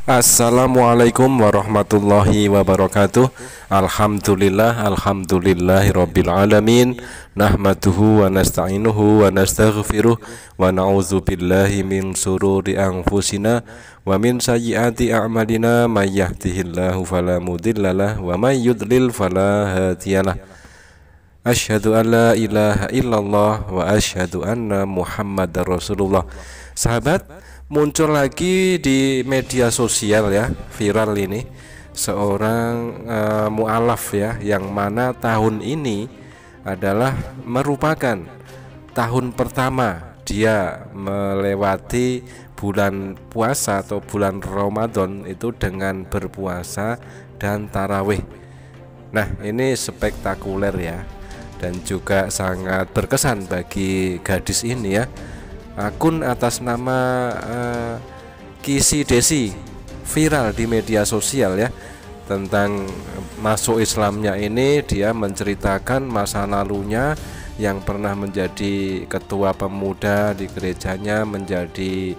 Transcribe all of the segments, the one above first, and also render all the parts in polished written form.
Assalamualaikum warahmatullahi wabarakatuh. Alhamdulillahirabbil alamin. Nahmaduhu wa nasta'inuhu wa nastaghfiruh wa na'udzu billahi min sururi anfusina wa min sayyiati a'malina. May yahdihillahu fala mudhillalah wa may yudlil fala hadiyalah. Asyhadu an la ilaha illallah wa asyhadu anna Muhammadar Rasulullah. Sahabat, muncul lagi di media sosial ya, viral ini seorang mualaf ya, yang mana tahun ini adalah merupakan tahun pertama dia melewati bulan puasa atau bulan Ramadan itu dengan berpuasa dan tarawih. Nah, ini spektakuler ya, dan juga sangat berkesan bagi gadis ini ya. Akun atas nama Kisi Desi viral di media sosial ya, tentang masuk Islamnya ini. Dia menceritakan masa lalunya yang pernah menjadi ketua pemuda di gerejanya, menjadi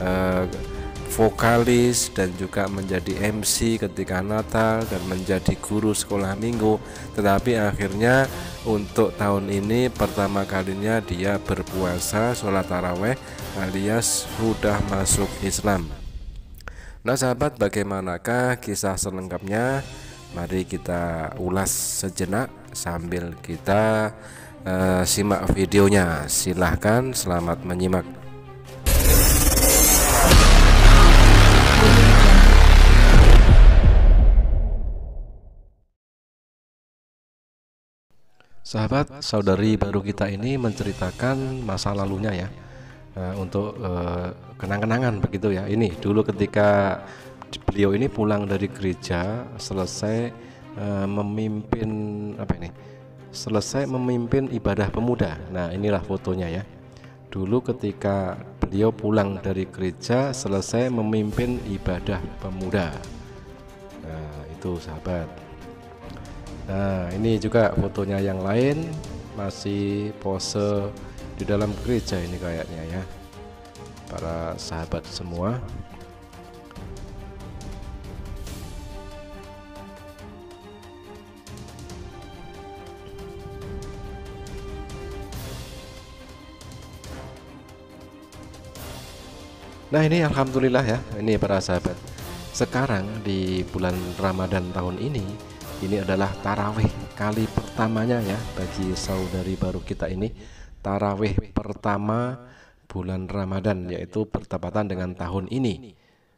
vokalis, dan juga menjadi MC ketika Natal, dan menjadi guru sekolah minggu. Tetapi akhirnya untuk tahun ini pertama kalinya dia berpuasa, sholat taraweh, alias sudah masuk Islam. Nah sahabat, bagaimanakah kisah selengkapnya? Mari kita ulas sejenak sambil kita simak videonya. Silahkan, selamat menyimak. Sahabat, saudari baru kita ini menceritakan masa lalunya ya, untuk kenang-kenangan begitu ya. Ini dulu ketika beliau ini pulang dari gereja, selesai memimpin selesai memimpin ibadah pemuda. Nah, inilah fotonya ya. Dulu ketika beliau pulang dari gereja, selesai memimpin ibadah pemuda. Nah, itu sahabat. Nah, ini juga fotonya yang lain, masih pose di dalam gereja ini kayaknya ya, para sahabat semua. Nah, ini alhamdulillah ya, ini para sahabat. Sekarang di bulan Ramadan tahun ini adalah tarawih kali pertamanya ya bagi saudari baru kita ini. Tarawih pertama bulan Ramadan, yaitu bertepatan dengan tahun ini.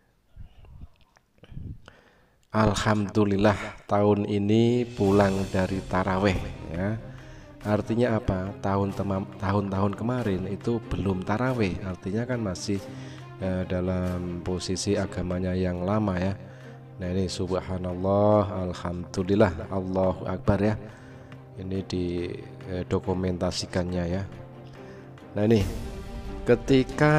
Alhamdulillah tahun ini pulang dari tarawih ya. Artinya apa? Tahun-tahun kemarin itu belum tarawih, artinya kan masih dalam posisi agamanya yang lama ya. Nah, ini subhanallah, alhamdulillah, Allahu akbar ya. Ini didokumentasikannya ya. Nah, ini ketika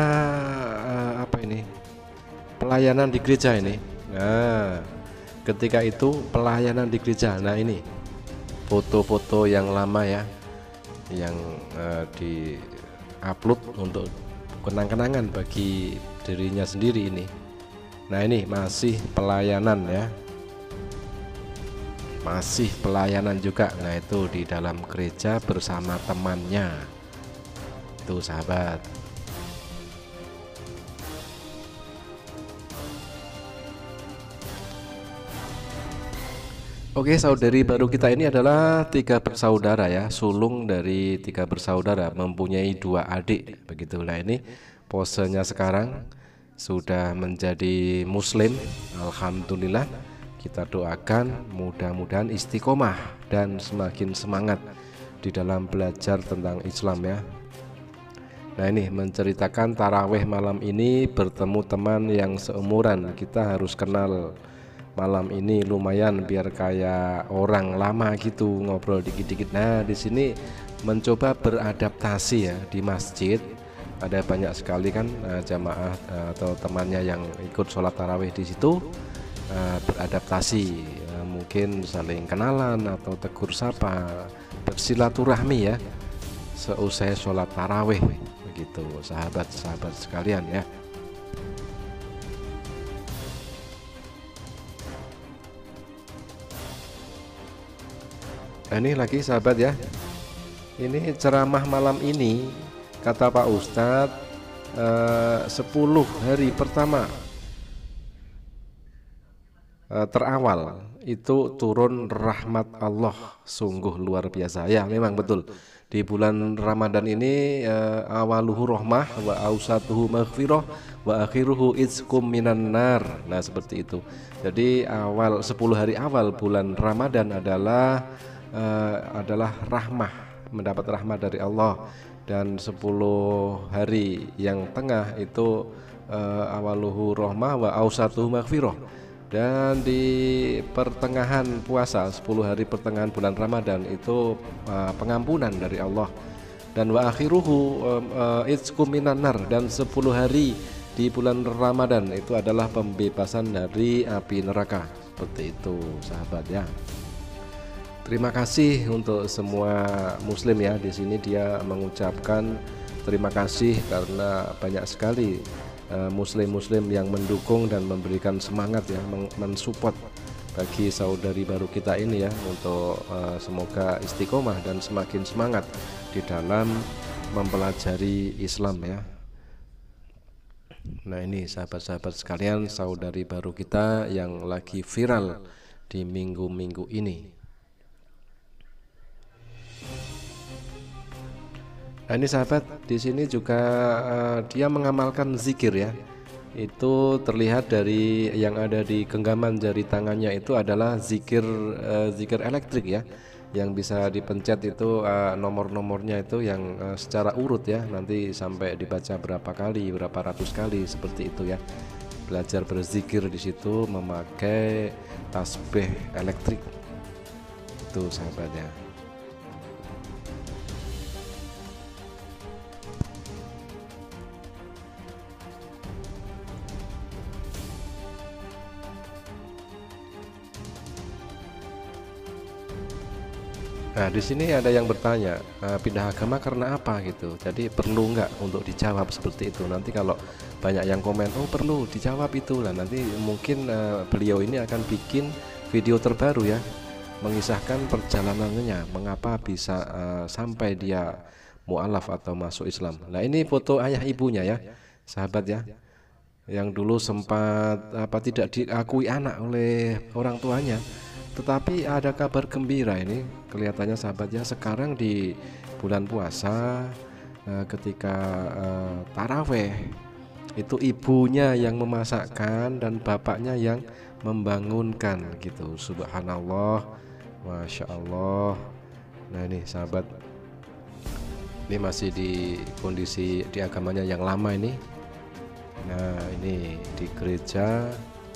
pelayanan di gereja ini. Nah, ketika itu pelayanan di gereja. Nah, ini foto-foto yang lama ya, yang di-upload untuk kenang-kenangan bagi dirinya sendiri ini. Nah, ini masih pelayanan ya, masih pelayanan juga. Nah, itu di dalam gereja bersama temannya itu sahabat. Oke, saudari baru kita ini adalah 3 bersaudara ya, sulung dari 3 bersaudara, mempunyai 2 adik begitu. Nah, ini posenya sekarang sudah menjadi muslim, alhamdulillah. Kita doakan mudah-mudahan istiqomah dan semakin semangat di dalam belajar tentang Islam ya. Nah, ini menceritakan tarawih malam ini bertemu teman yang seumuran. Kita harus kenal malam ini lumayan biar kayak orang lama gitu, ngobrol dikit-dikit. Nah, di sini mencoba beradaptasi ya di masjid. Ada banyak sekali kan jamaah atau temannya yang ikut sholat tarawih di situ, beradaptasi, mungkin saling kenalan atau tegur sapa, bersilaturahmi ya seusai sholat tarawih begitu, sahabat-sahabat sekalian ya. Nah, ini lagi sahabat ya, ini ceramah malam ini kata Pak Ustadz 10 hari pertama terawal itu turun rahmat Allah sungguh luar biasa ya. Memang betul di bulan Ramadan ini awaluhu rahmah wa ausatuhu maghfirah wa akhiruhu izkum minan nar. Nah seperti itu. Jadi awal 10 hari awal bulan Ramadan adalah rahmah, mendapat rahmat dari Allah, dan 10 hari yang tengah itu awaluhu rahmah wa ausatuhu maghfirah, dan di pertengahan puasa 10 hari pertengahan bulan Ramadan itu pengampunan dari Allah, dan wa akhiruhu izkum minan nar, dan 10 hari di bulan Ramadan itu adalah pembebasan dari api neraka. Seperti itu sahabat ya. Terima kasih untuk semua muslim ya. Di sini dia mengucapkan terima kasih karena banyak sekali muslim-muslim yang mendukung dan memberikan semangat ya, mensupport bagi saudari baru kita ini ya, untuk semoga istiqomah dan semakin semangat di dalam mempelajari Islam ya. Nah ini sahabat-sahabat sekalian, saudari baru kita yang lagi viral di minggu-minggu ini. Nah ini sahabat, di sini juga dia mengamalkan zikir ya. Itu terlihat dari yang ada di genggaman jari tangannya, itu adalah zikir elektrik ya, yang bisa dipencet itu nomor-nomornya itu yang secara urut ya, nanti sampai dibaca berapa kali, berapa ratus kali, seperti itu ya. Belajar berzikir di situ memakai tasbih elektrik itu sahabatnya. Nah di sini ada yang bertanya, pindah agama karena apa gitu. Jadi perlu nggak untuk dijawab seperti itu. Nanti kalau banyak yang komen, oh perlu dijawab itu lah. Nanti mungkin beliau ini akan bikin video terbaru ya, mengisahkan perjalanannya, mengapa bisa sampai dia mu'alaf atau masuk Islam. Nah ini foto ayah ibunya ya, sahabat ya, yang dulu sempat tidak diakui anak oleh orang tuanya. Tetapi ada kabar gembira ini kelihatannya sahabatnya, sekarang di bulan puasa ketika taraweh itu ibunya yang memasakkan dan bapaknya yang membangunkan gitu. Subhanallah, Masya Allah. Nah ini sahabat, ini masih di kondisi di agamanya yang lama ini. Nah ini di gereja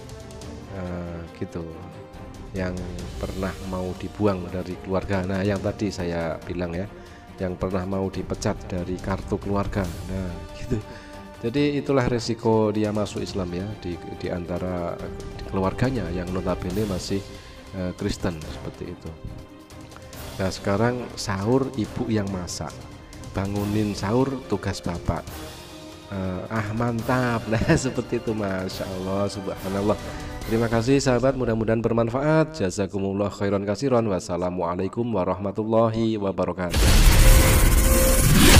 gitu, yang pernah mau dibuang dari keluarga. Nah yang tadi saya bilang ya, yang pernah mau dipecat dari kartu keluarga. Nah gitu. Jadi itulah resiko dia masuk Islam ya, di antara keluarganya yang notabene masih Kristen seperti itu. Nah sekarang sahur ibu yang masak, bangunin sahur tugas bapak. Mantap. Nah seperti itu, Masya Allah, Subhanallah. Terima kasih sahabat, mudah-mudahan bermanfaat. Jazakumullah khairan katsiran. Wassalamualaikum warahmatullahi wabarakatuh.